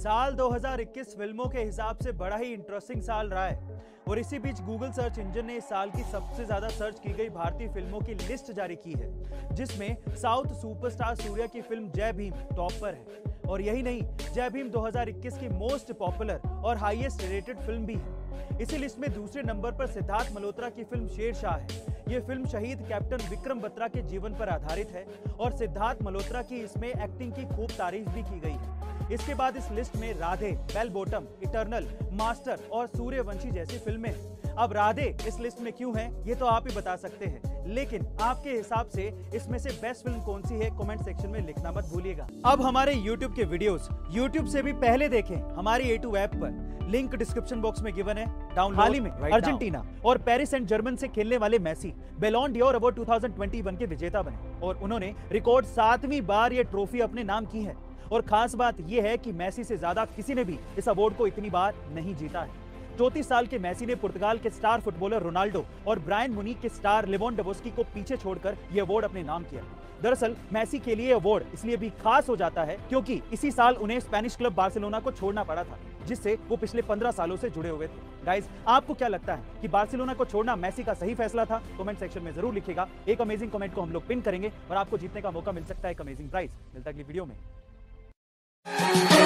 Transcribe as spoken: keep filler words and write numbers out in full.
साल दो हज़ार इक्कीस फिल्मों के हिसाब से बड़ा ही इंटरेस्टिंग साल रहा है और इसी बीच गूगल सर्च इंजन ने इस साल की सबसे ज्यादा सर्च की गई भारतीय फिल्मों की लिस्ट जारी की है, जिसमें साउथ सुपरस्टार सूर्या की फिल्म जय भीम टॉप पर है। और यही नहीं, जय भीम दो हज़ार इक्कीस की मोस्ट पॉपुलर और हाईएस्ट रेटेड फिल्म भी है। इसी लिस्ट में दूसरे नंबर पर सिद्धार्थ मल्होत्रा की फिल्म शेरशाह है। ये फिल्म शहीद कैप्टन विक्रम बत्रा के जीवन पर आधारित है और सिद्धार्थ मल्होत्रा की इसमें एक्टिंग की खूब तारीफ भी की गई है। इसके बाद इस लिस्ट में Radhe, Bell Bottom, Eternal, Master और सूर्यवंशी जैसी फिल्में हैं। अब राधे इस लिस्ट में क्यों है ये तो आप ही बता सकते हैं, लेकिन आपके हिसाब से इसमें से बेस्ट फिल्म कौन सी है कमेंट सेक्शन में लिखना मत भूलिएगा। अब हमारे यूट्यूब के वीडियोस यूट्यूब से भी पहले देखें हमारी ए टू ऐप पर, लिंक डिस्क्रिप्शन बॉक्स में गिवन है, डाउनलोड। हाल ही में right अर्जेंटीना और पेरिस एंड जर्मन से खेलने वाले मेसी बैलोन डोर अवार्ड दो हज़ार इक्कीस के विजेता बने और उन्होंने रिकॉर्ड सातवीं बार ये ट्रॉफी अपने नाम की है। और खास बात यह है कि मेसी से ज्यादा किसी ने भी इस अवार्ड को इतनी बार नहीं जीता है। चौंतीस साल के मेसी ने पुर्तगाल के स्टार फुटबॉलर रोनाल्डो और ब्रायन मुनीक के स्टार लेवांडोव्स्की को पीछे छोड़कर यह अवार्ड अपने नाम किया। दरअसल मेसी के लिए अवार्ड इसलिए भी खास हो जाता है क्योंकि इसी साल उन्हें स्पेनिश क्लब बार्सिलोना को छोड़ना पड़ा था, जिससे वो पिछले पंद्रह सालों से जुड़े हुए थे। गाइस, आपको क्या लगता है कि बार्सिलोना को छोड़ना मेसी का सही फैसला था? कमेंट सेक्शन में जरूर लिखिएगा। एक अमेजिंग कमेंट को हम लोग पिन करेंगे और आपको जीतने का मौका मिल सकता है एक अमेजिंग प्राइज। मिलता है अगली वीडियो में।